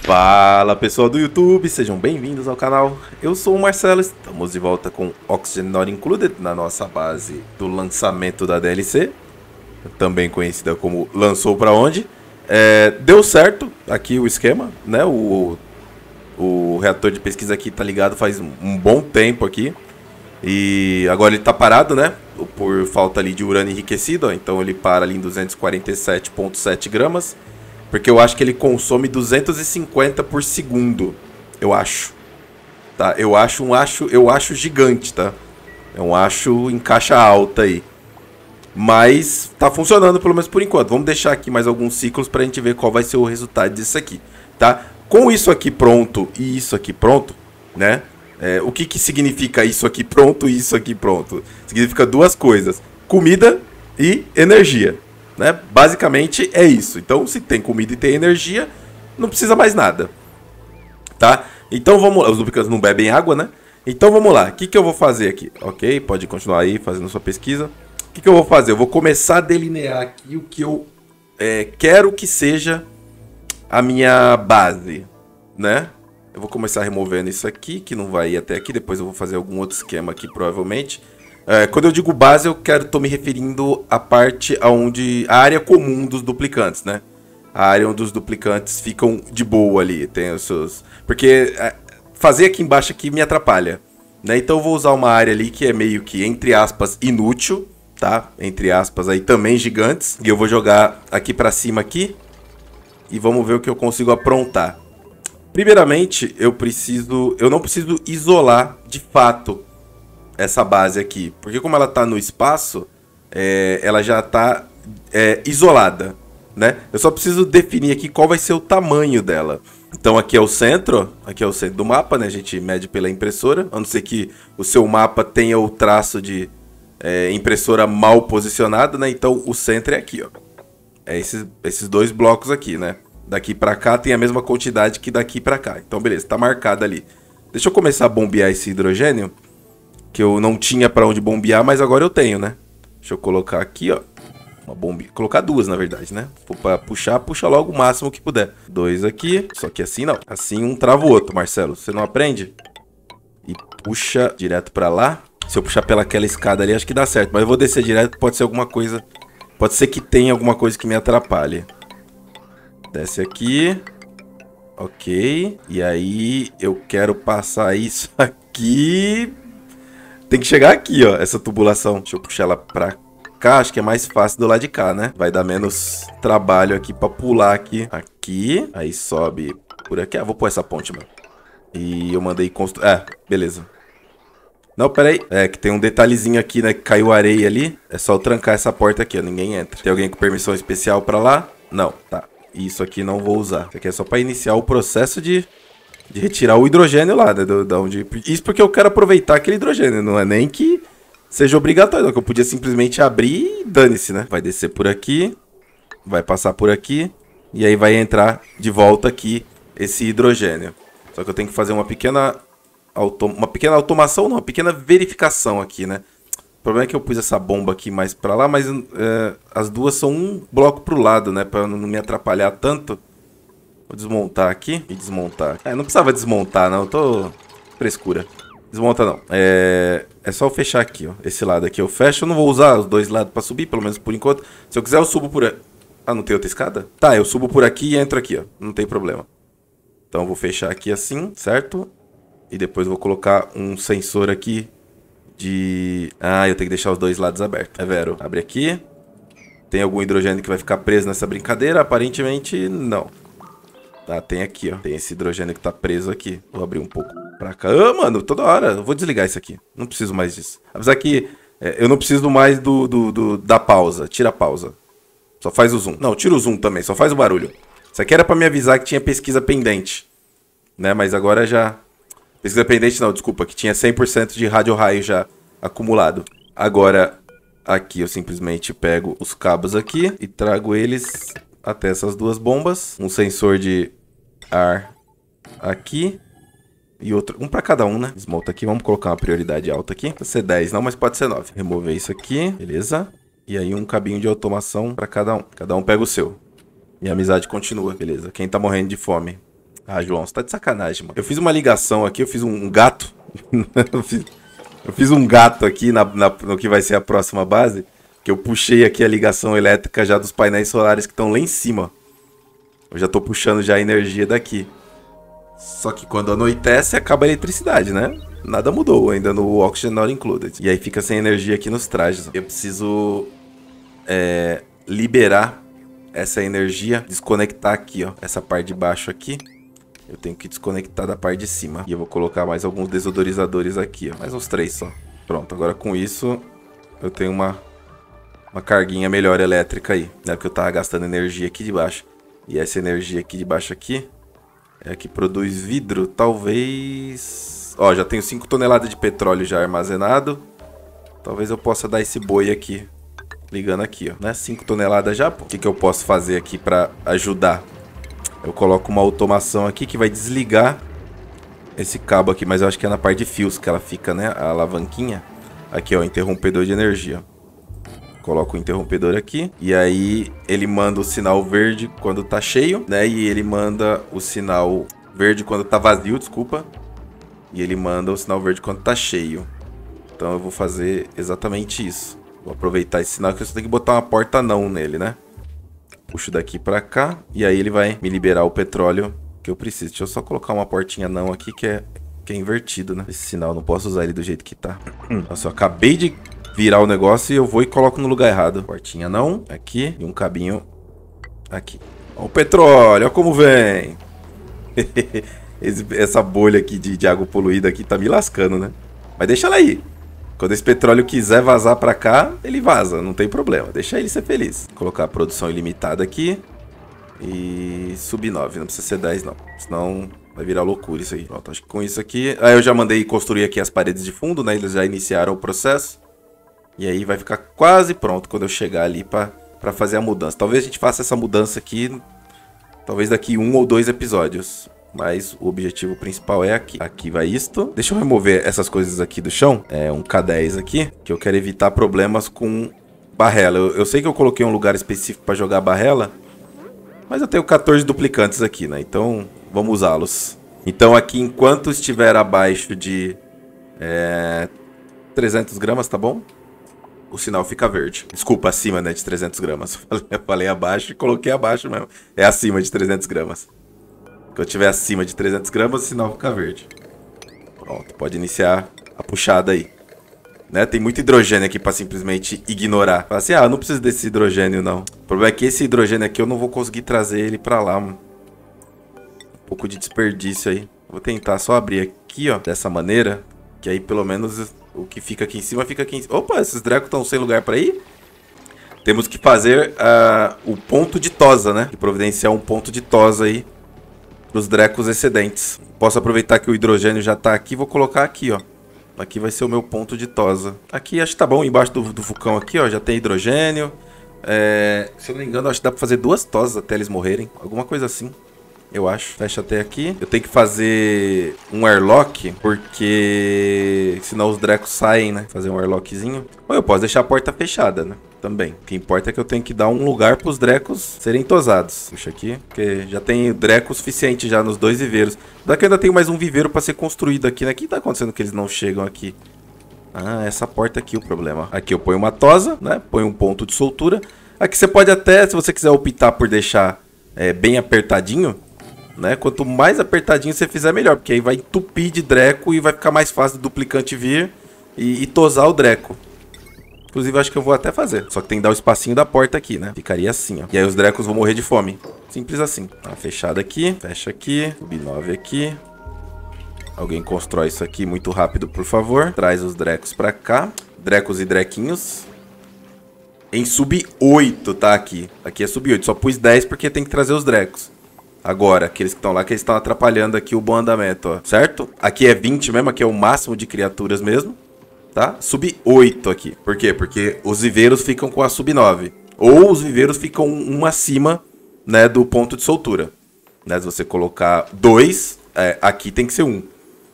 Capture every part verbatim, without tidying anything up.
Fala pessoal do YouTube, sejam bem-vindos ao canal. Eu sou o Marcelo, estamos de volta com Oxygen Not Included na nossa base do lançamento da D L C, também conhecida como Lançou Pra Onde. É, deu certo aqui o esquema, né? O, o reator de pesquisa aqui tá ligado faz um bom tempo aqui. E agora ele tá parado, né? Por falta ali de urânio enriquecido, ó. Então ele para ali em duzentos e quarenta e sete vírgula sete gramas. Porque eu acho que ele consome duzentos e cinquenta por segundo. Eu acho. Tá? Eu acho um acho, eu acho gigante, tá? É um acho em caixa alta aí. Mas tá funcionando pelo menos por enquanto. Vamos deixar aqui mais alguns ciclos pra gente ver qual vai ser o resultado disso aqui, tá? Com isso aqui pronto e isso aqui pronto, né? É, o que que significa isso aqui pronto e isso aqui pronto? Significa duas coisas: comida e energia. Né? Basicamente é isso. Então, se tem comida e tem energia, não precisa mais nada. Tá? Então vamos lá. Os duplicantes não bebem água, né? Então vamos lá. O que, que eu vou fazer aqui? Ok, pode continuar aí fazendo sua pesquisa. O que, que eu vou fazer? Eu vou começar a delinear aqui o que eu é, quero que seja a minha base. Né? Eu vou começar removendo isso aqui, que não vai ir até aqui. Depois eu vou fazer algum outro esquema aqui, provavelmente. É, quando eu digo base, eu quero, tô me referindo à parte aonde a área comum dos duplicantes, né? A área onde os duplicantes ficam de boa ali, tem os seus... Porque é, fazer aqui embaixo aqui me atrapalha, né? Então eu vou usar uma área ali que é meio que, entre aspas, inútil, tá? Entre aspas aí, também gigantes. E eu vou jogar aqui pra cima aqui e vamos ver o que eu consigo aprontar. Primeiramente, eu preciso... Eu não preciso isolar, de fato, essa base aqui, porque como ela está no espaço, é, ela já está é, isolada, né? Eu só preciso definir aqui qual vai ser o tamanho dela. Então aqui é o centro, aqui é o centro do mapa, né? A gente mede pela impressora, a não ser que o seu mapa tenha o traço de é, impressora mal posicionada, né? Então o centro é aqui, ó. É esses, esses dois blocos aqui, né? Daqui para cá tem a mesma quantidade que daqui para cá. Então beleza, tá marcado ali. Deixa eu começar a bombear esse hidrogênio, que eu não tinha pra onde bombear, mas agora eu tenho, né? Deixa eu colocar aqui, ó. Uma bomba. Colocar duas, na verdade, né? Pra puxar, puxa logo o máximo que puder. Dois aqui. Só que assim não. Assim um trava o outro, Marcelo. Você não aprende? E puxa direto pra lá. Se eu puxar pelaquela escada ali, acho que dá certo. Mas eu vou descer direto, pode ser alguma coisa... Pode ser que tenha alguma coisa que me atrapalhe. Desce aqui. Ok. E aí, eu quero passar isso aqui... Tem que chegar aqui, ó, essa tubulação. Deixa eu puxar ela pra cá, acho que é mais fácil do lado de cá, né? Vai dar menos trabalho aqui pra pular aqui. Aqui, aí sobe por aqui. Ah, vou pôr essa ponte, mano. E eu mandei construir... É, beleza. Não, pera aí. É, que tem um detalhezinho aqui, né? Que caiu areia ali. É só eu trancar essa porta aqui, ó. Ninguém entra. Tem alguém com permissão especial pra lá? Não, tá. Isso aqui não vou usar. Isso aqui é só pra iniciar o processo de... De retirar o hidrogênio lá, né? Do, da onde... Isso porque eu quero aproveitar aquele hidrogênio. Não é nem que seja obrigatório, não. Que eu podia simplesmente abrir e dane-se, né? Vai descer por aqui. Vai passar por aqui. E aí vai entrar de volta aqui esse hidrogênio. Só que eu tenho que fazer uma pequena... Auto... Uma pequena automação, não. Uma pequena verificação aqui, né? O problema é que eu pus essa bomba aqui mais pra lá. Mas é, as duas são um bloco pro lado, né? Pra não me atrapalhar tanto. Vou desmontar aqui e desmontar. É, não precisava desmontar, não. Eu tô... Frescura. Desmonta, não. É... É só eu fechar aqui, ó. Esse lado aqui eu fecho. Eu não vou usar os dois lados pra subir, pelo menos por enquanto. Se eu quiser, eu subo por... Ah, não tem outra escada? Tá, eu subo por aqui e entro aqui, ó. Não tem problema. Então eu vou fechar aqui assim, certo? E depois eu vou colocar um sensor aqui de... Ah, eu tenho que deixar os dois lados abertos. É vero. Abre aqui. Tem algum hidrogênio que vai ficar preso nessa brincadeira? Aparentemente, não. Tá, tem aqui, ó. Tem esse hidrogênio que tá preso aqui. Vou abrir um pouco pra cá. Ah, mano, toda hora. Eu vou desligar isso aqui. Não preciso mais disso. Apesar que é, eu não preciso mais do, do, do, da pausa. Tira a pausa. Só faz o zoom. Não, tira o zoom também. Só faz o barulho. Isso aqui era pra me avisar que tinha pesquisa pendente. Né, mas agora já... Pesquisa pendente não, desculpa. Que tinha cem por cento de radio-raio já acumulado. Agora, aqui eu simplesmente pego os cabos aqui e trago eles até essas duas bombas. Um sensor de... ar aqui e outro, um para cada um, né? Desmonta aqui, vamos colocar uma prioridade alta aqui. Pode ser dez, não, mas pode ser nove. Remover isso aqui, beleza? E aí um cabinho de automação para cada um. Cada um pega o seu. E a amizade continua, beleza? Quem tá morrendo de fome? Ah, João, você tá de sacanagem, mano. Eu fiz uma ligação aqui, eu fiz um, um gato. eu, fiz, eu fiz um gato aqui na, na, no que vai ser a próxima base. Que eu puxei aqui a ligação elétrica já dos painéis solares que estão lá em cima. Eu já tô puxando já a energia daqui. Só que quando anoitece, acaba a eletricidade, né? Nada mudou ainda no Oxygen Not Included. E aí fica sem energia aqui nos trajes. Eu preciso é, liberar essa energia, desconectar aqui, ó. Essa parte de baixo aqui. Eu tenho que desconectar da parte de cima. E eu vou colocar mais alguns desodorizadores aqui, ó. Mais uns três só. Pronto, agora com isso eu tenho uma, uma carguinha melhor elétrica aí, né? Porque eu tava gastando energia aqui de baixo. E essa energia aqui de baixo aqui é a que produz vidro, talvez... Ó, já tenho cinco toneladas de petróleo já armazenado. Talvez eu possa dar esse boi aqui, ligando aqui, ó, né? cinco toneladas já, pô. O que que eu posso fazer aqui pra ajudar? Eu coloco uma automação aqui que vai desligar esse cabo aqui, mas eu acho que é na parte de fios que ela fica, né? A alavanquinha. Aqui, ó, interrompedor de energia. Coloco o interrompedor aqui. E aí ele manda o sinal verde quando tá cheio, né? E ele manda o sinal verde quando tá vazio, desculpa. E ele manda o sinal verde quando tá cheio. Então eu vou fazer exatamente isso. Vou aproveitar esse sinal que eu só tenho que botar uma porta não nele, né? Puxo daqui pra cá. E aí ele vai me liberar o petróleo que eu preciso. Deixa eu só colocar uma portinha não aqui que é, que é invertido, né? Esse sinal, não posso usar ele do jeito que tá. Nossa, eu acabei de virar o negócio e eu vou e coloco no lugar errado. Portinha não, aqui. E um cabinho aqui. Ó o petróleo, ó como vem. Esse, essa bolha aqui de, de água poluída aqui tá me lascando, né? Mas deixa ela aí. Quando esse petróleo quiser vazar pra cá, ele vaza, não tem problema. Deixa ele ser feliz. Vou colocar a produção ilimitada aqui. E sub nove, não precisa ser dez não. Senão vai virar loucura isso aí. Pronto, acho que com isso aqui... Aí eu já mandei construir aqui as paredes de fundo, né? Eles já iniciaram o processo. E aí vai ficar quase pronto quando eu chegar ali pra, pra fazer a mudança. Talvez a gente faça essa mudança aqui, talvez daqui um ou dois episódios. Mas o objetivo principal é aqui. Aqui vai isto. Deixa eu remover essas coisas aqui do chão. É um K dez aqui. Que eu quero evitar problemas com barrela. Eu, eu sei que eu coloquei um lugar específico para jogar barrela. Mas eu tenho quatorze duplicantes aqui, né? Então vamos usá-los. Então aqui, enquanto estiver abaixo de é, trezentos gramas, tá bom? O sinal fica verde. Desculpa, acima, né? De trezentos gramas. Eu falei abaixo e coloquei abaixo mesmo. É acima de trezentos gramas. Quando eu estiver acima de trezentos gramas, o sinal fica verde. Pronto, pode iniciar a puxada aí. Né? Tem muito hidrogênio aqui para simplesmente ignorar. Fala assim, ah, eu não preciso desse hidrogênio, não. O problema é que esse hidrogênio aqui eu não vou conseguir trazer ele para lá. Mano. Um pouco de desperdício aí. Vou tentar só abrir aqui, ó, dessa maneira. Que aí pelo menos o que fica aqui em cima fica aqui em cima. Opa, esses drecos estão sem lugar para ir. Temos que fazer uh, o ponto de tosa, né? E providenciar um ponto de tosa aí para os drecos excedentes. Posso aproveitar que o hidrogênio já tá aqui, vou colocar aqui, ó. Aqui vai ser o meu ponto de tosa. Aqui acho que tá bom, embaixo do, do vulcão aqui, ó, já tem hidrogênio. É, se eu não me engano, acho que dá pra fazer duas tosas até eles morrerem. Alguma coisa assim, eu acho. Fecha até aqui. Eu tenho que fazer um airlock, porque senão os drecos saem, né? Fazer um airlockzinho. Ou eu posso deixar a porta fechada, né? Também. O que importa é que eu tenho que dar um lugar para os drecos serem tosados. Puxa aqui, porque já tem dreco suficiente já nos dois viveiros. Daqui ainda tem mais um viveiro para ser construído aqui, né? O que tá acontecendo que eles não chegam aqui? Ah, essa porta aqui é o problema. Aqui eu ponho uma tosa, né? Ponho um ponto de soltura. Aqui você pode até, se você quiser optar por deixar é, bem apertadinho, né? Quanto mais apertadinho você fizer, melhor. Porque aí vai entupir de dreco e vai ficar mais fácil do duplicante vir e, e tosar o dreco. Inclusive, acho que eu vou até fazer. Só que tem que dar o espacinho da porta aqui, né? Ficaria assim, ó. E aí os drecos vão morrer de fome. Simples assim. Tá fechado aqui. Fecha aqui. sub nove aqui. Alguém constrói isso aqui muito rápido, por favor. Traz os drecos pra cá. Drecos e drequinhos. Em sub oito, tá? Aqui. Aqui é sub oito. Só pus dez porque tem que trazer os drecos. Agora, aqueles que estão lá, que eles estão atrapalhando aqui o bom andamento, ó. Certo? Aqui é vinte mesmo. Aqui é o máximo de criaturas mesmo. Tá? sub oito aqui. Por quê? Porque os viveiros ficam com a sub nove. Ou os viveiros ficam um acima, né, do ponto de soltura. Né? Se você colocar dois, é, aqui tem que ser um.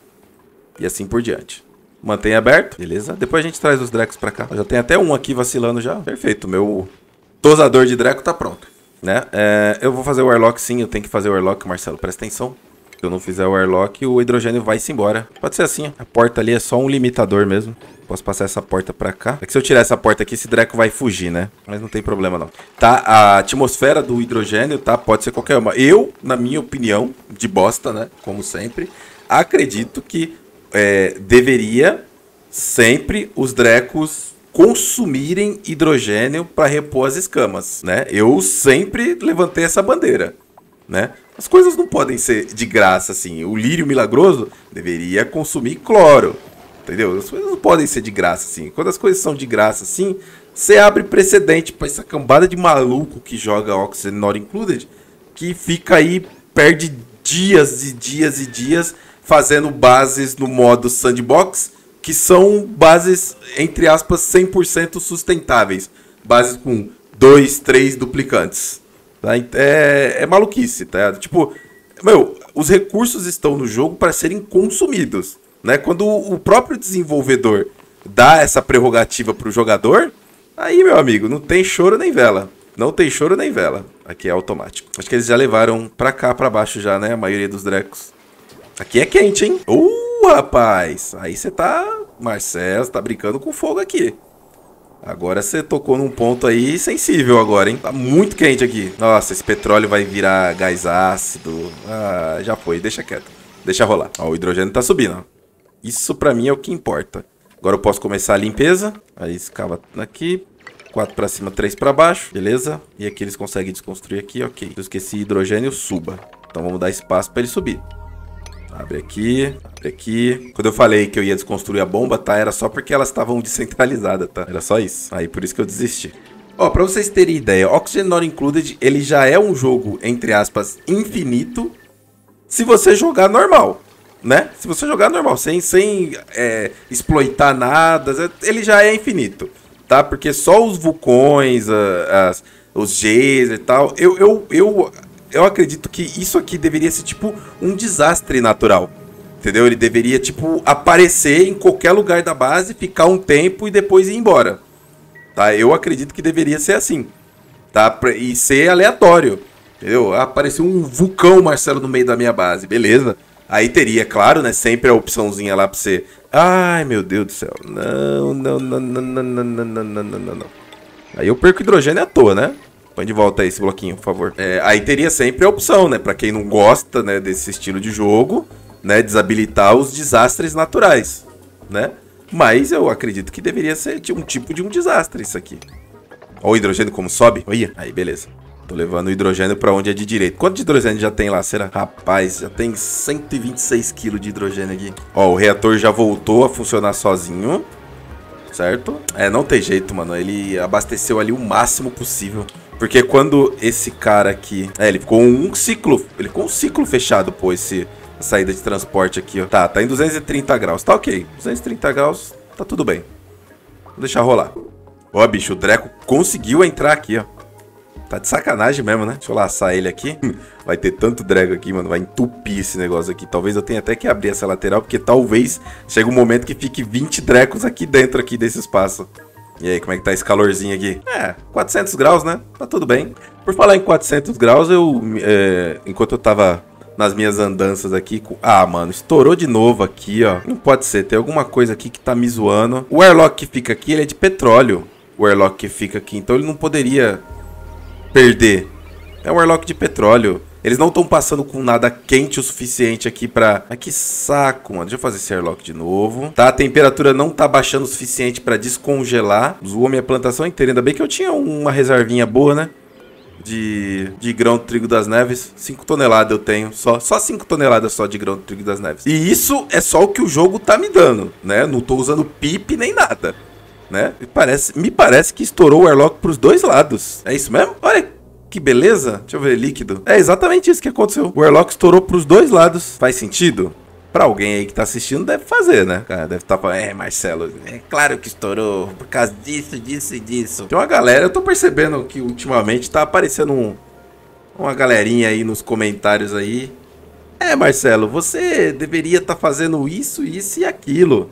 E assim por diante. Mantém aberto. Beleza? Depois a gente traz os drecos pra cá. Já tem até um aqui vacilando já. Perfeito. Meu tosador de dreco tá pronto. Né? É, eu vou fazer o airlock sim. Eu tenho que fazer o airlock, Marcelo. Presta atenção. Se eu não fizer o airlock, o hidrogênio vai-se embora. Pode ser assim, ó. A porta ali é só um limitador mesmo. Posso passar essa porta pra cá. É que se eu tirar essa porta aqui, esse Dreco vai fugir, né? Mas não tem problema, não. Tá, a atmosfera do hidrogênio, tá? Pode ser qualquer uma. Eu, na minha opinião, de bosta, né? Como sempre, acredito que é, deveria sempre os Drecos consumirem hidrogênio para repor as escamas, né? Eu sempre levantei essa bandeira, né? As coisas não podem ser de graça, assim. O lírio milagroso deveria consumir cloro. Entendeu? As coisas não podem ser de graça, assim. Quando as coisas são de graça, assim, você abre precedente pra essa cambada de maluco que joga Oxygen Not Included, que fica aí, perde dias e dias e dias fazendo bases no modo sandbox, que são bases, entre aspas, cem por cento sustentáveis. Bases com dois, três duplicantes. Tá? É, é maluquice, tá? Tipo, meu, os recursos estão no jogo para serem consumidos. Né? Quando o próprio desenvolvedor dá essa prerrogativa para o jogador, aí, meu amigo, não tem choro nem vela. Não tem choro nem vela. Aqui é automático. Acho que eles já levaram pra cá, pra baixo já, né? A maioria dos Drecos. Aqui é quente, hein? Uh, rapaz! Aí você tá... Marcelo, tá brincando com fogo aqui. Agora você tocou num ponto aí sensível agora, hein? Tá muito quente aqui. Nossa, esse petróleo vai virar gás ácido. Ah, já foi. Deixa quieto. Deixa rolar. Ó, o hidrogênio tá subindo, ó. Isso pra mim é o que importa. Agora eu posso começar a limpeza. Aí escava aqui. quatro pra cima, três pra baixo. Beleza? E aqui eles conseguem desconstruir aqui. Ok. Eu esqueci hidrogênio, suba. Então vamos dar espaço pra ele subir. Abre aqui. Abre aqui. Quando eu falei que eu ia desconstruir a bomba, tá? Era só porque elas estavam descentralizadas, tá? Era só isso. Aí por isso que eu desisti. Ó, pra vocês terem ideia, Oxygen Not Included, ele já é um jogo, entre aspas, infinito. Se você jogar normal. Né? Se você jogar normal, sem, sem é, exploitar nada, ele já é infinito, tá? Porque só os vulcões, a, as, os geysers e tal, eu, eu, eu, eu acredito que isso aqui deveria ser tipo um desastre natural, entendeu? Ele deveria tipo aparecer em qualquer lugar da base, ficar um tempo e depois ir embora, tá? Eu acredito que deveria ser assim, tá? E ser aleatório, entendeu? Apareceu um vulcão, Marcelo, no meio da minha base, beleza? Aí teria, claro, né? Sempre a opçãozinha lá pra você. Ai, meu Deus do céu. Não, não, não, não, não, não, não, não, não, não. Aí eu perco hidrogênio à toa, né? Põe de volta aí esse bloquinho, por favor. É, aí teria sempre a opção, né? Pra quem não gosta, né, desse estilo de jogo, né? Desabilitar os desastres naturais, né? Mas eu acredito que deveria ser um tipo de um desastre isso aqui. Ó o hidrogênio como sobe. Olha, aí beleza. Tô levando o hidrogênio pra onde é de direito. Quanto de hidrogênio já tem lá, será? Rapaz, já tem cento e vinte e seis quilos de hidrogênio aqui. Ó, o reator já voltou a funcionar sozinho. Certo? É, não tem jeito, mano. Ele abasteceu ali o máximo possível. Porque quando esse cara aqui... É, ele ficou um ciclo... Ele ficou um ciclo fechado, pô, esse... A saída de transporte aqui, ó. Tá, tá em duzentos e trinta graus. Tá ok. duzentos e trinta graus, tá tudo bem. Vou deixar rolar. Ó, bicho, o Dreco conseguiu entrar aqui, ó. Tá de sacanagem mesmo, né? Deixa eu laçar ele aqui. Vai ter tanto drego aqui, mano. Vai entupir esse negócio aqui. Talvez eu tenha até que abrir essa lateral, porque talvez chegue um momento que fique vinte drecos aqui dentro aqui desse espaço. E aí, como é que tá esse calorzinho aqui? É, quatrocentos graus, né? Tá tudo bem. Por falar em quatrocentos graus, eu... É, enquanto eu tava nas minhas andanças aqui... Com... Ah, mano, estourou de novo aqui, ó. Não pode ser. Tem alguma coisa aqui que tá me zoando. O airlock que fica aqui, ele é de petróleo. O airlock que fica aqui. Então ele não poderia... perder. É um airlock de petróleo. Eles não estão passando com nada quente o suficiente aqui pra... Ah, que saco, mano. Deixa eu fazer esse airlock de novo. Tá, a temperatura não tá baixando o suficiente pra descongelar. Zoou minha plantação inteira. Ainda bem que eu tinha uma reservinha boa, né? De, de grão de trigo das neves. cinco toneladas eu tenho. Só, só cinco toneladas só de grão de trigo das neves. E isso é só o que o jogo tá me dando, né? Não tô usando pip nem nada. Né? Me parece, me parece que estourou o airlock pros dois lados. É isso mesmo? Olha que beleza. Deixa eu ver, líquido. É exatamente isso que aconteceu. O airlock estourou pros dois lados. Faz sentido? Pra alguém aí que tá assistindo, deve fazer, né? Cara, deve estar falando, é, Marcelo, é claro que estourou por causa disso, disso e disso. Tem uma galera, eu tô percebendo que ultimamente tá aparecendo um, uma galerinha aí nos comentários aí. É, Marcelo, você deveria estar fazendo isso, isso e aquilo.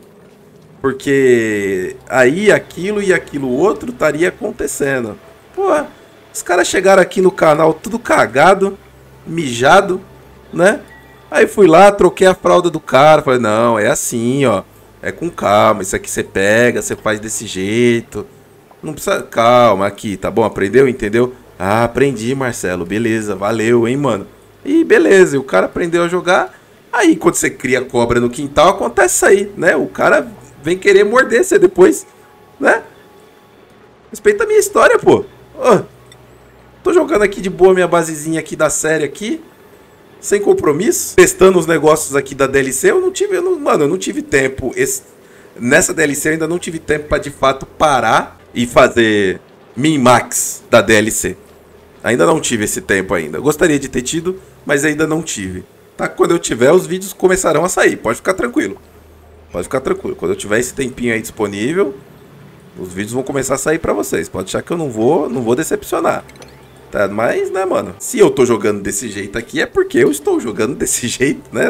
Porque aí aquilo e aquilo outro estaria acontecendo. Pô, os caras chegaram aqui no canal tudo cagado, mijado, né? Aí fui lá, troquei a fralda do cara, falei, não, é assim, ó. É com calma, isso aqui você pega, você faz desse jeito. Não precisa... Calma, aqui, tá bom? Aprendeu? Entendeu? Ah, aprendi, Marcelo. Beleza, valeu, hein, mano? E beleza, e o cara aprendeu a jogar. Aí, quando você cria cobra no quintal, acontece isso aí, né? O cara vem querer morder você depois, né? Respeita a minha história, pô. Oh, tô jogando aqui de boa minha basezinha aqui da série aqui. Sem compromisso. Testando os negócios aqui da D L C. Eu não tive... Eu não, mano, eu não tive tempo. Esse, nessa D L C eu ainda não tive tempo pra, de fato, parar e fazer min-max da D L C. Ainda não tive esse tempo ainda. Eu gostaria de ter tido, mas ainda não tive. Tá? Quando eu tiver, os vídeos começarão a sair. Pode ficar tranquilo. Pode ficar tranquilo. Quando eu tiver esse tempinho aí disponível, os vídeos vão começar a sair pra vocês. Pode achar que eu não vou, não vou decepcionar. Tá? Mas, né, mano? Se eu tô jogando desse jeito aqui, é porque eu estou jogando desse jeito, né?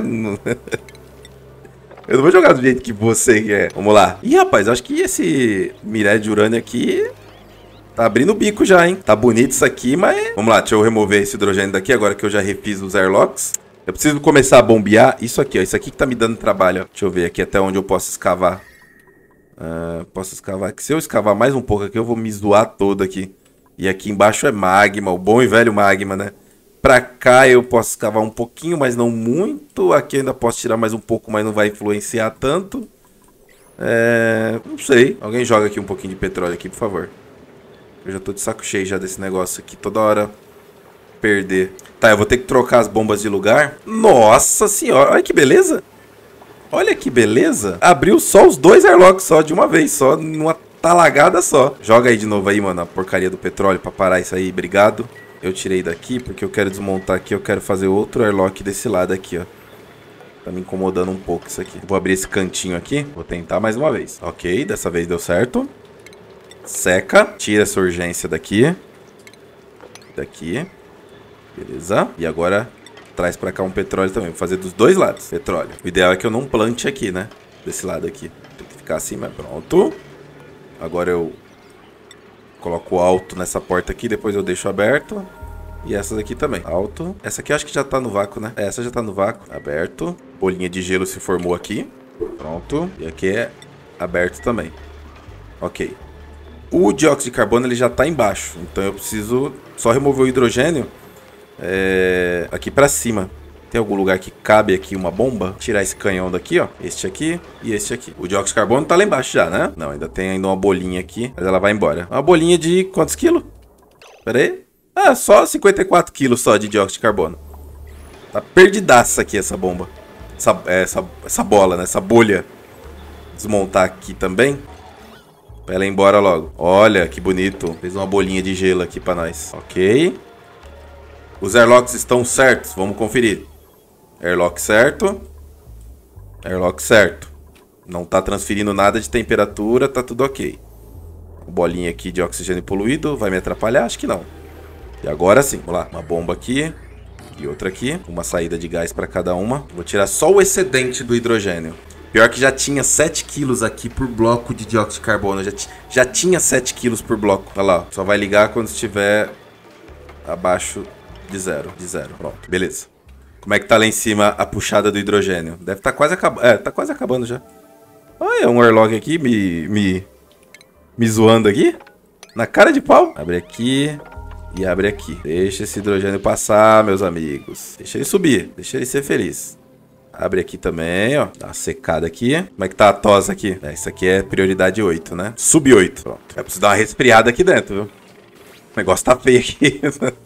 Eu não vou jogar do jeito que você quer. Vamos lá. Ih, rapaz, acho que esse minério de urânio aqui tá abrindo o bico já, hein? Tá bonito isso aqui, mas... Vamos lá, deixa eu remover esse hidrogênio daqui, agora que eu já refiz os airlocks. Eu preciso começar a bombear isso aqui, ó. Isso aqui que tá me dando trabalho, ó. Deixa eu ver aqui até onde eu posso escavar. Uh, posso escavar aqui. Se eu escavar mais um pouco aqui, eu vou me zoar todo aqui. E aqui embaixo é magma, o bom e velho magma, né? Pra cá eu posso escavar um pouquinho, mas não muito. Aqui eu ainda posso tirar mais um pouco, mas não vai influenciar tanto. É... Não sei. Alguém joga aqui um pouquinho de petróleo aqui, por favor. Eu já tô de saco cheio já desse negócio aqui. Toda hora perder. Tá, eu vou ter que trocar as bombas de lugar. Nossa senhora, olha que beleza. Olha que beleza. Abriu só os dois airlocks só, de uma vez só, numa talagada só. Joga aí de novo aí, mano, a porcaria do petróleo pra parar isso aí, obrigado. Eu tirei daqui porque eu quero desmontar aqui, eu quero fazer outro airlock desse lado aqui, ó. Tá me incomodando um pouco isso aqui. Vou abrir esse cantinho aqui, vou tentar mais uma vez. Ok, dessa vez deu certo. Seca, tira essa urgência daqui. Daqui. Beleza. E agora traz pra cá um petróleo também. Vou fazer dos dois lados petróleo. O ideal é que eu não plante aqui, né? Desse lado aqui. Tem que ficar assim, mas pronto. Agora eu coloco alto nessa porta aqui. Depois eu deixo aberto. E essa daqui também. Alto. Essa aqui eu acho que já tá no vácuo, né? Essa já tá no vácuo. Aberto. Bolinha de gelo se formou aqui. Pronto. E aqui é aberto também. Ok. O dióxido de carbono ele já tá embaixo. Então eu preciso só remover o hidrogênio é, aqui pra cima. Tem algum lugar que cabe aqui uma bomba? Tirar esse canhão daqui, ó. Este aqui e este aqui. O dióxido de carbono tá lá embaixo já, né? Não, ainda tem ainda uma bolinha aqui. Mas ela vai embora. Uma bolinha de quantos quilos? Pera aí. Ah, só cinquenta e quatro quilos só de dióxido de carbono. Tá perdidaça aqui essa bomba. Essa, essa, essa bola, né? Essa bolha. Desmontar aqui também. Pra ela ir embora logo. Olha, que bonito. Fez uma bolinha de gelo aqui pra nós. Ok. Os airlocks estão certos. Vamos conferir. Airlock certo. Airlock certo. Não tá transferindo nada de temperatura. Tá tudo ok. Bolinha aqui de oxigênio poluído. Vai me atrapalhar? Acho que não. E agora sim. Vamos lá. Uma bomba aqui. E outra aqui. Uma saída de gás pra cada uma. Vou tirar só o excedente do hidrogênio. Pior que já tinha sete quilos aqui por bloco de dióxido de carbono. Já, já tinha sete quilos por bloco. Olha lá. Só vai ligar quando estiver abaixo de zero. De zero. Pronto. Beleza. Como é que tá lá em cima a puxada do hidrogênio? Deve estar tá quase acabando. É, tá quase acabando já. Olha, um airlock aqui me, me, me zoando aqui. Na cara de pau. Abre aqui e abre aqui. Deixa esse hidrogênio passar, meus amigos. Deixa ele subir. Deixa ele ser feliz. Abre aqui também, ó. Dá uma secada aqui. Como é que tá a tosa aqui? É, isso aqui é prioridade oito, né? Sub oito. Pronto. É preciso dar uma resfriada aqui dentro, viu? O negócio tá feio aqui.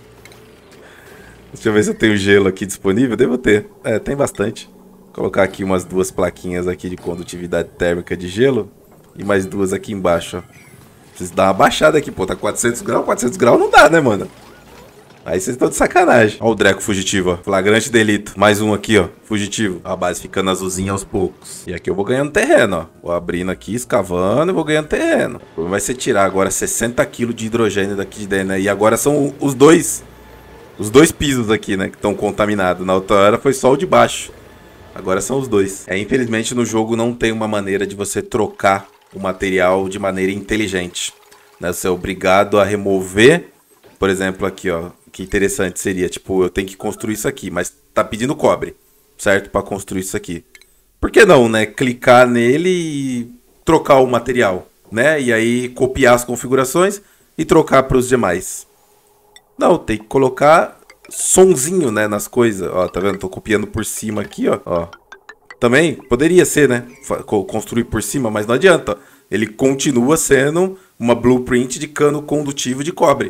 Deixa eu ver se eu tenho gelo aqui disponível. Devo ter. É, tem bastante. Vou colocar aqui umas duas plaquinhas aqui de condutividade térmica de gelo. E mais duas aqui embaixo, ó. Preciso dar uma baixada aqui, pô. Tá quatrocentos graus. quatrocentos graus não dá, né, mano? Aí vocês estão de sacanagem. Ó o Dreco fugitivo, ó. Flagrante delito. Mais um aqui, ó. Fugitivo. A base ficando azulzinha aos poucos. E aqui eu vou ganhando terreno, ó. Vou abrindo aqui, escavando e vou ganhando terreno. O problema vai ser tirar agora sessenta quilos de hidrogênio daqui de dentro, né? E agora são os dois. Os dois pisos aqui, né? Que estão contaminados. Na outra hora foi só o de baixo. Agora são os dois. É, infelizmente no jogo não tem uma maneira de você trocar o material de maneira inteligente, né? Você é obrigado a remover, por exemplo, aqui, ó. Que interessante seria, tipo, eu tenho que construir isso aqui, mas tá pedindo cobre. certo? Para construir isso aqui. Por que não, né? Clicar nele e trocar o material, né? E aí copiar as configurações e trocar para os demais. Não, tem que colocar sonzinho, né, nas coisas. Ó, tá vendo? Tô copiando por cima aqui, ó. Ó. Também poderia ser, né? Construir por cima, mas não adianta. Ele continua sendo uma blueprint de cano condutivo de cobre,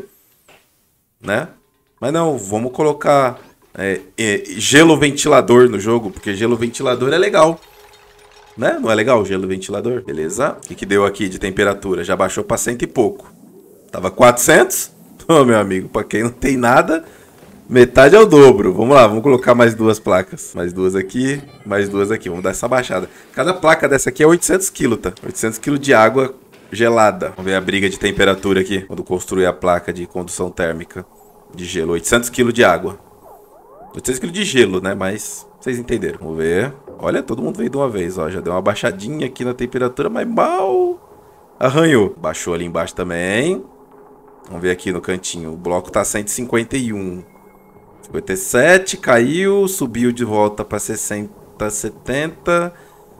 né? Mas não, vamos colocar é, é, gelo ventilador no jogo, porque gelo ventilador é legal, né? Não é legal o gelo ventilador? Beleza? O que, que deu aqui de temperatura? Já baixou para cento e pouco. Tava quatrocentos? Ô, meu amigo, para quem não tem nada, metade é o dobro. Vamos lá, vamos colocar mais duas placas. Mais duas aqui, mais duas aqui. Vamos dar essa baixada. Cada placa dessa aqui é oitocentos quilos, tá? oitocentos quilos de água gelada. Vamos ver a briga de temperatura aqui, quando construir a placa de condução térmica de gelo. oitocentos quilos de água. oitocentos quilos de gelo, né? Mas vocês entenderam. Vamos ver. Olha, todo mundo veio de uma vez, ó. Já deu uma baixadinha aqui na temperatura, mas mal arranhou. Baixou ali embaixo também. Vamos ver aqui no cantinho. O bloco tá cento e cinquenta e um. cinquenta e sete, caiu, subiu de volta para sessenta, setenta.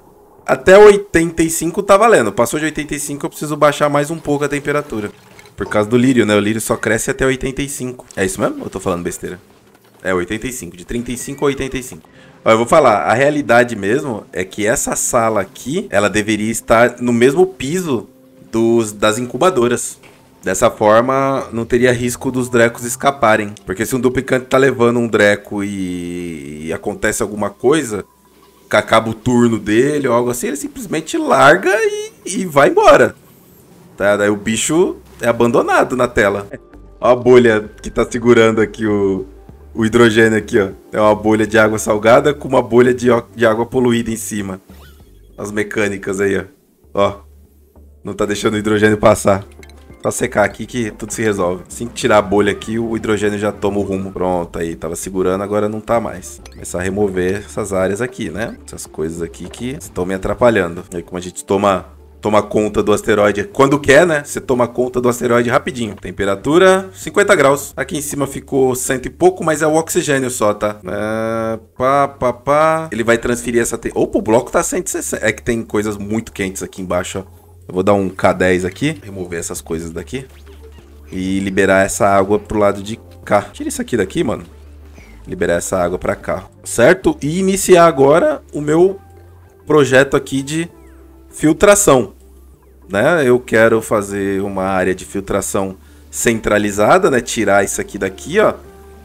Até oitenta e cinco tá valendo. Passou de oitenta e cinco, eu preciso baixar mais um pouco a temperatura. Por causa do lírio, né? O lírio só cresce até oitenta e cinco. É isso mesmo? Ou eu tô falando besteira? É oitenta e cinco, de trinta e cinco a oitenta e cinco. Ó, eu vou falar, a realidade mesmo é que essa sala aqui, ela deveria estar no mesmo piso dos, das incubadoras. Dessa forma, não teria risco dos drecos escaparem. Porque se um duplicante tá levando um dreco e, e acontece alguma coisa, que acaba o turno dele ou algo assim, ele simplesmente larga e, e vai embora. Tá? Daí o bicho é abandonado na tela. Ó a bolha que tá segurando aqui o, o hidrogênio aqui, ó. É uma bolha de água salgada com uma bolha de, de água poluída em cima. As mecânicas aí, ó. Ó. Não tá deixando o hidrogênio passar. Só secar aqui que tudo se resolve. Assim que tirar a bolha aqui, o hidrogênio já toma o rumo. Pronto, aí tava segurando, agora não tá mais. Começar a remover essas áreas aqui, né? Essas coisas aqui que estão me atrapalhando. E aí como a gente toma, toma conta do asteroide quando quer, né? Você toma conta do asteroide rapidinho. Temperatura cinquenta graus. Aqui em cima ficou cento e pouco, mas é o oxigênio só, tá? É, pá, pá, pá. Ele vai transferir essa... Te... Opa, o bloco tá cento e sessenta. É que tem coisas muito quentes aqui embaixo, ó. Eu vou dar um K dez aqui, remover essas coisas daqui e liberar essa água pro lado de cá. Tira isso aqui daqui, mano. Liberar essa água pra cá, certo? E iniciar agora o meu projeto aqui de filtração, né? Eu quero fazer uma área de filtração centralizada, né? Tirar isso aqui daqui, ó.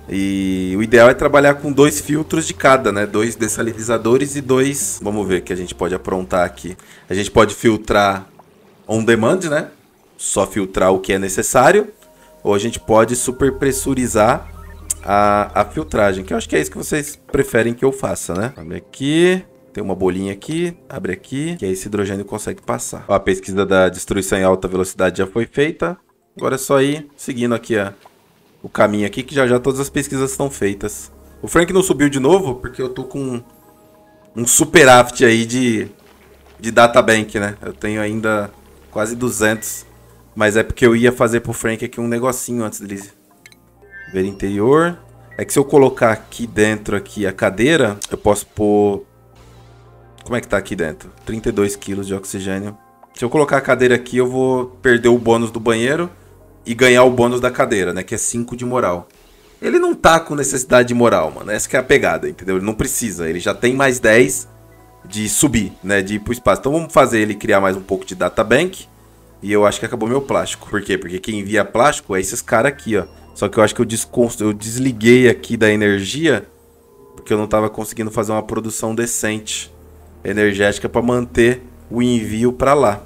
E o ideal é trabalhar com dois filtros de cada, né? Dois dessalinizadores e dois... Vamos ver o que a gente pode aprontar aqui. A gente pode filtrar on demand, né? Só filtrar o que é necessário. Ou a gente pode superpressurizar a, a filtragem, que eu acho que é isso que vocês preferem que eu faça, né? Abre aqui, tem uma bolinha aqui, abre aqui, que aí esse hidrogênio consegue passar. Ó, a pesquisa da destruição em alta velocidade já foi feita. Agora é só ir seguindo aqui a, o caminho aqui, que já já todas as pesquisas estão feitas. O Frank não subiu de novo, porque eu tô com um superávit aí de, de databank, né? Eu tenho ainda... quase duzentos. Mas é porque eu ia fazer pro Frank aqui um negocinho antes dele ver interior. É que se eu colocar aqui dentro aqui a cadeira, eu posso pôr... Como é que tá aqui dentro? trinta e dois quilos de oxigênio. Se eu colocar a cadeira aqui, eu vou perder o bônus do banheiro e ganhar o bônus da cadeira, né? Que é cinco de moral. Ele não tá com necessidade de moral, mano. Essa que é a pegada, entendeu? Ele não precisa. Ele já tem mais dez... de subir, né, de ir pro espaço. Então vamos fazer ele criar mais um pouco de databank. E eu acho que acabou meu plástico. Por quê? Porque quem envia plástico é esses caras aqui, ó. Só que eu acho que eu, desconstru... eu desliguei aqui da energia, porque eu não tava conseguindo fazer uma produção decente energética para manter o envio para lá.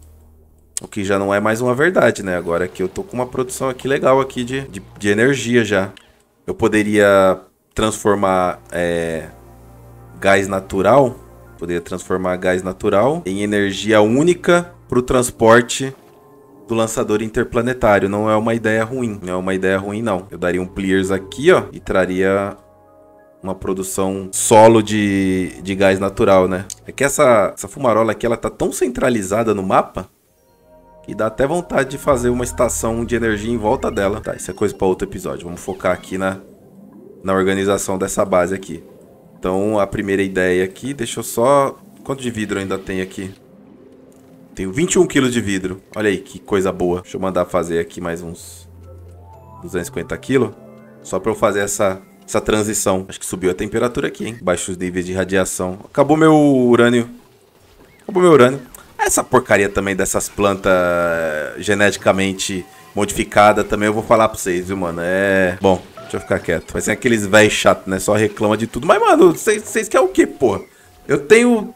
O que já não é mais uma verdade, né? Agora aqui eu tô com uma produção aqui legal aqui de, de, de energia já. Eu poderia transformar é, gás natural... Poderia transformar gás natural em energia única para o transporte do lançador interplanetário. Não é uma ideia ruim. Não é uma ideia ruim, não. Eu daria um clears aqui, ó, e traria uma produção solo de, de gás natural, né? É que essa, essa fumarola aqui, ela tá tão centralizada no mapa que dá até vontade de fazer uma estação de energia em volta dela. Tá, isso é coisa para outro episódio. Vamos focar aqui na, na organização dessa base aqui. Então, a primeira ideia aqui, deixa eu só... Quanto de vidro ainda tem aqui? Tenho vinte e um quilos de vidro. Olha aí, que coisa boa. Deixa eu mandar fazer aqui mais uns duzentos e cinquenta quilos. Só pra eu fazer essa, essa transição. Acho que subiu a temperatura aqui, hein? Baixa os níveis de radiação. Acabou meu urânio. Acabou meu urânio. Essa porcaria também dessas plantas geneticamente modificadas também eu vou falar pra vocês, viu, mano? É... Bom... Deixa eu ficar quieto. Vai ser aqueles velhos chatos, né? Só reclama de tudo. Mas, mano, vocês querem o quê, porra? Eu tenho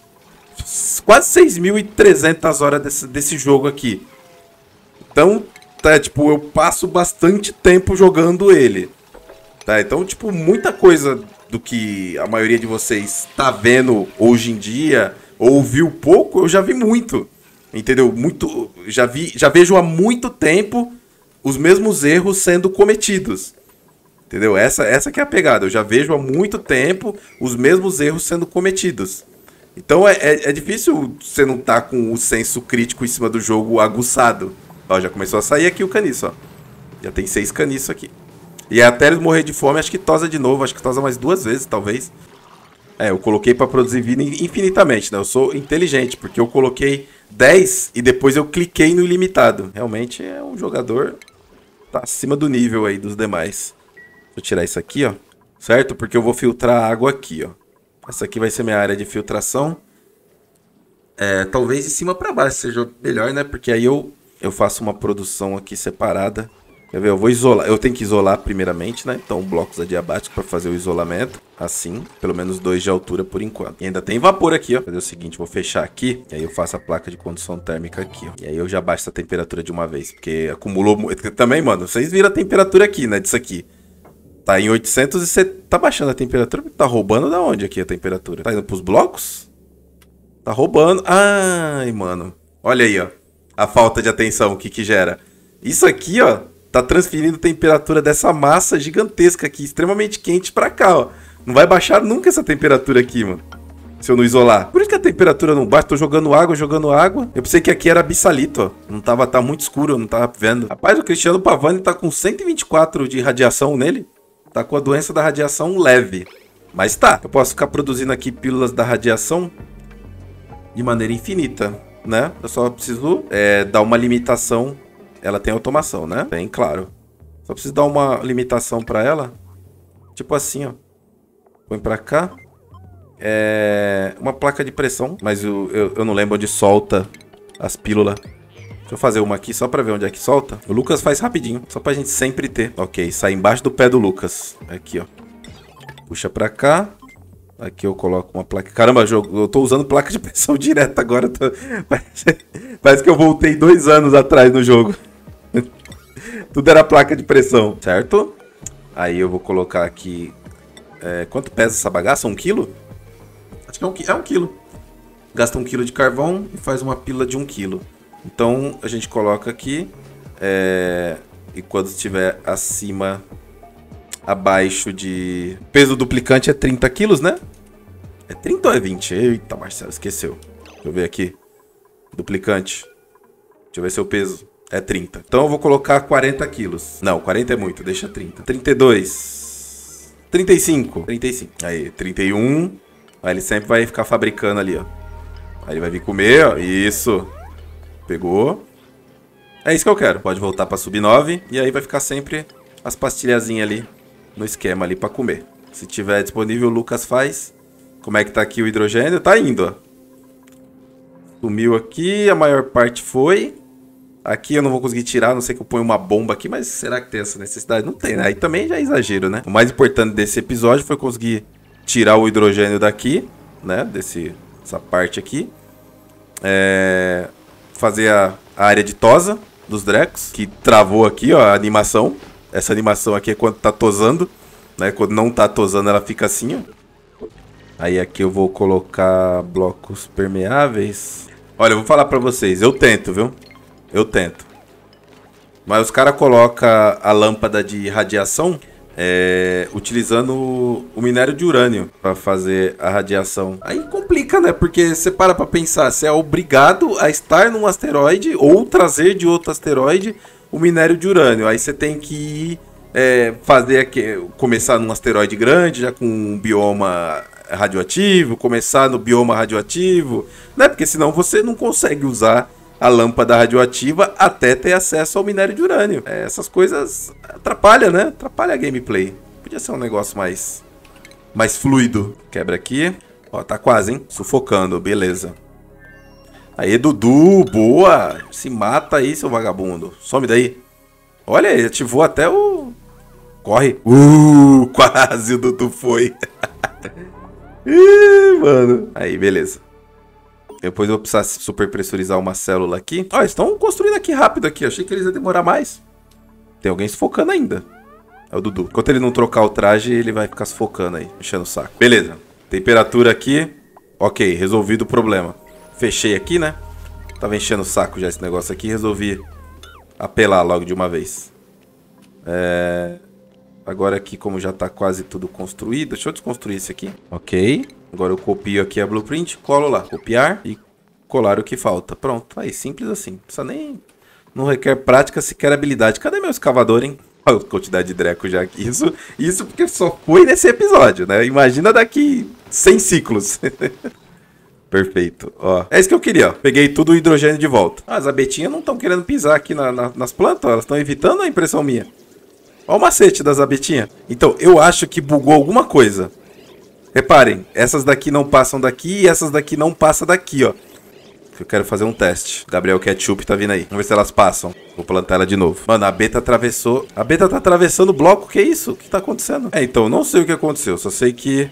quase seis mil e trezentas horas desse, desse jogo aqui. Então, tá, tipo, eu passo bastante tempo jogando ele. Tá, então, tipo, muita coisa do que a maioria de vocês tá vendo hoje em dia, ou viu pouco, eu já vi muito. Entendeu? Muito, já vi, já vejo há muito tempo os mesmos erros sendo cometidos. Entendeu? Essa, essa que é a pegada. Eu já vejo há muito tempo os mesmos erros sendo cometidos. Então é, é, é difícil você não estar tá com o senso crítico em cima do jogo aguçado. Ó, já começou a sair aqui o caniço, ó. Já tem seis caniços aqui. E até eles morrer de fome, acho que tosa de novo. Acho que tosa mais duas vezes, talvez. É, eu coloquei pra produzir vida infinitamente, né? Eu sou inteligente, porque eu coloquei dez e depois eu cliquei no ilimitado. Realmente é um jogador... Tá acima do nível aí dos demais. Deixa eu tirar isso aqui, ó. Certo? Porque eu vou filtrar a água aqui, ó. Essa aqui vai ser minha área de filtração. É, talvez de cima pra baixo seja melhor, né? Porque aí eu, eu faço uma produção aqui separada. Quer ver? Eu vou isolar. Eu tenho que isolar primeiramente, né? Então, blocos adiabáticos para fazer o isolamento. Assim. Pelo menos dois de altura por enquanto. E ainda tem vapor aqui, ó. Vou fazer o seguinte, vou fechar aqui. E aí eu faço a placa de condução térmica aqui, ó. E aí eu já baixo a temperatura de uma vez. Porque acumulou... Também, mano, vocês viram a temperatura aqui, né? Disso aqui. Tá em oitocentos e você tá baixando a temperatura. Tá roubando da onde aqui a temperatura? Tá indo pros blocos? Tá roubando. Ai, mano. Olha aí, ó. A falta de atenção, o que que gera. Isso aqui, ó, tá transferindo temperatura dessa massa gigantesca aqui, extremamente quente pra cá, ó. Não vai baixar nunca essa temperatura aqui, mano. Se eu não isolar. Por isso que a temperatura não baixa. Tô jogando água, jogando água. Eu pensei que aqui era abissalito, ó. Não tava, tá muito escuro, eu não tava vendo. Rapaz, o Cristiano Pavani tá com cento e vinte e quatro de radiação nele. Tá com a doença da radiação leve. Mas tá. Eu posso ficar produzindo aqui pílulas da radiação de maneira infinita, né? Eu só preciso é, dar uma limitação. Ela tem automação, né? Bem claro. Só preciso dar uma limitação pra ela. Tipo assim, ó. Põe pra cá. É... Uma placa de pressão. Mas eu, eu, eu não lembro onde solta as pílulas. Deixa eu fazer uma aqui só pra ver onde é que solta. O Lucas faz rapidinho. Só pra gente sempre ter. Ok, sai embaixo do pé do Lucas. Aqui, ó. Puxa pra cá. Aqui eu coloco uma placa. Caramba, eu tô usando placa de pressão direto agora. Tô... Parece... Parece que eu voltei dois anos atrás no jogo. Tudo era placa de pressão, certo? Aí eu vou colocar aqui... É... Quanto pesa essa bagaça? Um quilo? Acho que é um, qui... é um quilo. Gasta um quilo de carvão e faz uma pílula de um quilo. Então a gente coloca aqui. É... E quando estiver acima... Abaixo de... Peso duplicante é trinta quilos, né? É trinta ou é vinte? Eita, Marcelo, esqueceu. Deixa eu ver aqui. Duplicante. Deixa eu ver seu peso. É trinta. Então eu vou colocar quarenta quilos. Não, quarenta é muito, deixa trinta. trinta e dois. trinta e cinco. trinta e cinco. Aí, trinta e um. Aí ele sempre vai ficar fabricando ali, ó. Aí ele vai vir comer, ó. Isso. Pegou. É isso que eu quero. Pode voltar pra sub nove. E aí vai ficar sempre as pastilhazinhas ali no esquema ali pra comer. Se tiver disponível, o Lucas faz. Como é que tá aqui o hidrogênio? Tá indo, ó. Sumiu aqui, a maior parte foi. Aqui eu não vou conseguir tirar, a não sei que eu ponho uma bomba aqui, mas será que tem essa necessidade? Não tem, né? Aí também já é exagero, né? O mais importante desse episódio foi conseguir tirar o hidrogênio daqui, né? Desse, essa parte aqui. É... Fazer a, a área de tosa dos Drecos, que travou aqui, ó, a animação. Essa animação aqui é quando tá tosando, né? Quando não tá tosando, ela fica assim, ó. Aí aqui eu vou colocar blocos permeáveis. Olha, eu vou falar pra vocês, eu tento, viu? Eu tento. Mas os caras colocam a lâmpada de radiação é, utilizando o minério de urânio pra fazer a radiação. Aí complica, né? Porque você para pra pensar, você é obrigado a estar num asteroide ou trazer de outro asteroide o minério de urânio. Aí você tem que ir é, fazer aqui, começar num asteroide grande, já com um bioma radioativo, começar no bioma radioativo, né? Porque senão você não consegue usar a lâmpada radioativa até ter acesso ao minério de urânio. É, essas coisas atrapalham, né? Atrapalha a gameplay. Podia ser um negócio mais, mais fluido. Quebra aqui. Ó, tá quase, hein? Sufocando, beleza. Aí, Dudu, boa! Se mata aí, seu vagabundo. Some daí. Olha, ele ativou até o... Corre. Uh, quase o Dudu foi. Ih, mano. Aí, beleza. Depois eu vou precisar super pressurizar uma célula aqui. Ó, estão construindo aqui rápido aqui. Achei que eles iam demorar mais. Tem alguém sufocando ainda. É o Dudu. Enquanto ele não trocar o traje, ele vai ficar sufocando aí, enchendo o saco. Beleza. Temperatura aqui. Ok, resolvido o problema. Fechei aqui, né? Tava enchendo o saco já esse negócio aqui. Resolvi apelar logo de uma vez. É... Agora aqui, como já tá quase tudo construído. Deixa eu desconstruir esse aqui. Ok. Agora eu copio aqui a blueprint, colo lá. Copiar e colar o que falta. Pronto. Aí, simples assim. Não precisa nem... Não requer prática, sequer habilidade. Cadê meu escavador, hein? Olha a quantidade de dreco já aqui. Isso, isso porque só foi nesse episódio, né? Imagina daqui cem ciclos. Perfeito, ó. É isso que eu queria, ó. Peguei tudo o hidrogênio de volta. Ah, as abetinhas não estão querendo pisar aqui na, na, nas plantas, ó. Elas estão evitando a impressão minha. Olha o macete das abetinhas. Então, eu acho que bugou alguma coisa. Reparem, essas daqui não passam daqui e essas daqui não passam daqui, ó. Eu quero fazer um teste. Gabriel Ketchup tá vindo aí. Vamos ver se elas passam. Vou plantar ela de novo. Mano, a beta atravessou... A beta tá atravessando o bloco. Que isso? O que tá acontecendo? É, então, não sei o que aconteceu. Só sei que...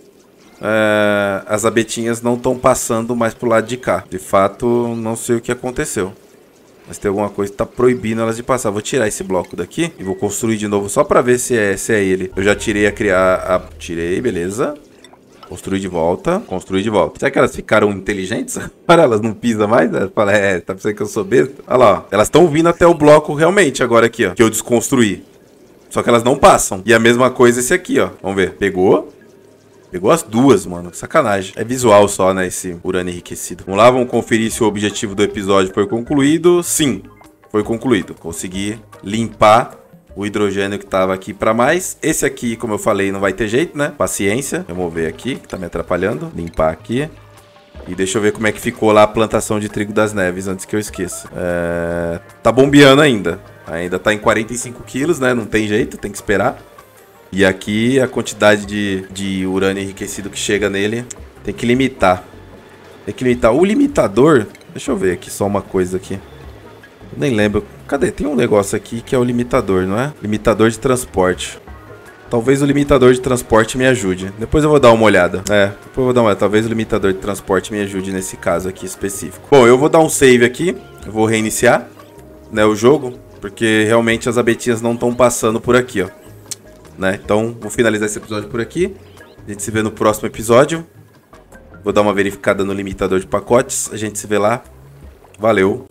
É, as abetinhas não estão passando mais pro lado de cá. De fato, não sei o que aconteceu. Mas tem alguma coisa que tá proibindo elas de passar. Vou tirar esse bloco daqui e vou construir de novo só pra ver se é, se é ele. Eu já tirei a criar... A... Tirei, beleza. Construir de volta. Construir de volta. Será que elas ficaram inteligentes? Para elas não pisam mais? Né? Fala, é, tá pensando que eu sou besta? Olha lá, ó. Elas estão vindo até o bloco realmente agora aqui, ó. Que eu desconstruí. Só que elas não passam. E a mesma coisa esse aqui, ó. Vamos ver. Pegou. Pegou as duas, mano. Sacanagem. É visual só, né? Esse urânio enriquecido. Vamos lá, vamos conferir se o objetivo do episódio foi concluído. Sim, foi concluído. Consegui limpar o hidrogênio que tava aqui pra mais. Esse aqui, como eu falei, não vai ter jeito, né? Paciência. Remover aqui, que tá me atrapalhando. Limpar aqui. E deixa eu ver como é que ficou lá a plantação de trigo das neves, antes que eu esqueça. É... Tá bombeando ainda. Ainda tá em quarenta e cinco quilos, né? Não tem jeito, tem que esperar. E aqui a quantidade de, de urânio enriquecido que chega nele tem que limitar. Tem que limitar. O limitador... Deixa eu ver aqui só uma coisa aqui. Eu nem lembro. Cadê? Tem um negócio aqui que é o limitador, não é? Limitador de transporte. Talvez o limitador de transporte me ajude. Depois eu vou dar uma olhada. É, depois eu vou dar uma olhada. Talvez o limitador de transporte me ajude nesse caso aqui específico. Bom, eu vou dar um save aqui. Eu vou reiniciar, né, o jogo. Porque realmente as abetinhas não estão passando por aqui, ó. Né? Então, vou finalizar esse episódio por aqui. A gente se vê no próximo episódio. Vou dar uma verificada no limitador de pacotes. A gente se vê lá. Valeu.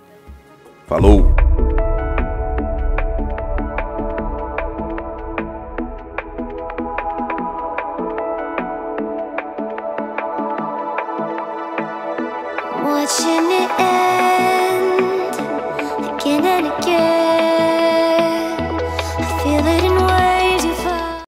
Falou. Watching it